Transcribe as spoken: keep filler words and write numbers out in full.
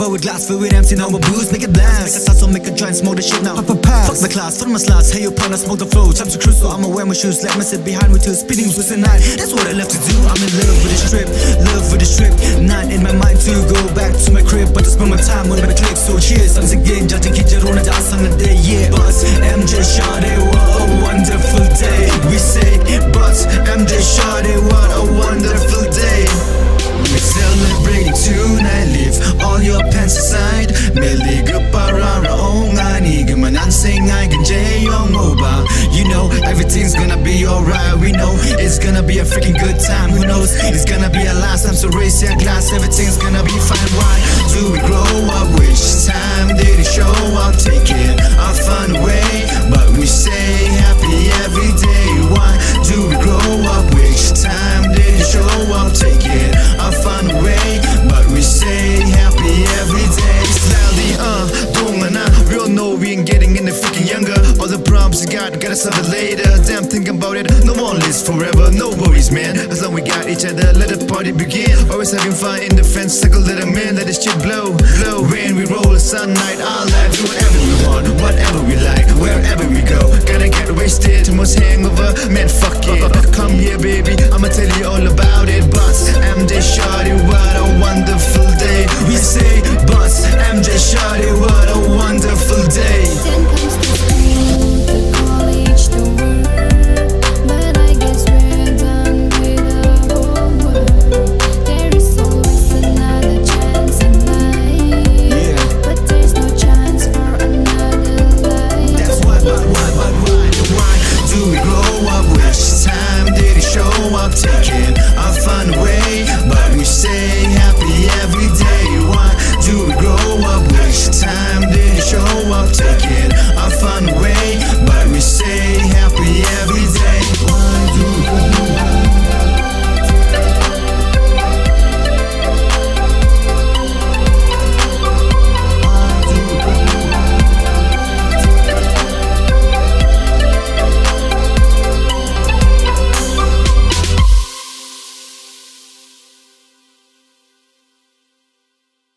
bar with glass filled with empty, now my booze make it blast. Make a sauce, so make a joint, smoke the shit now. Pop a pass. Fuck the class, fuck my slots. Hey, you plan to smoke the flow. Time to cruise, so I'ma wear my shoes. Let me sit behind with two speeding was a night. That's what I left to do. I'm in love with this trip, love with this trip. Not in my mind to go back to my crib, but to spend my time on my click. So cheers, once again, judging kitchen on the dance on the day. Yeah, but M J Shawty, what a wonderful day. We say, but M J Shawty, what a wonderful day. We're celebrating tonight, leave all your pants aside. Meliga para raong ani Gamanan sing I can jayong moba. You know everything's gonna be alright. We know it's gonna be a freaking good time. Who knows, it's gonna be a last time. So raise your glass, everything's gonna be fine. Why do we grow up? Which time did it show up? Taking our fun away, but we say happy every day. Why do we grow up? Which time did it show up? Taking our fun away, but we say happy every day. Slightly, uh, don't wanna. We all know we ain't getting any freaking younger. All the problems you got, gotta solve it later. Damn, thinking about it, no one lives forever. No worries, man, as long we got each other. Let the party begin. Always having fun in the fence, circle, let them in. Let this shit blow, blow. Rain, we roll, sun, night, our life, do whatever.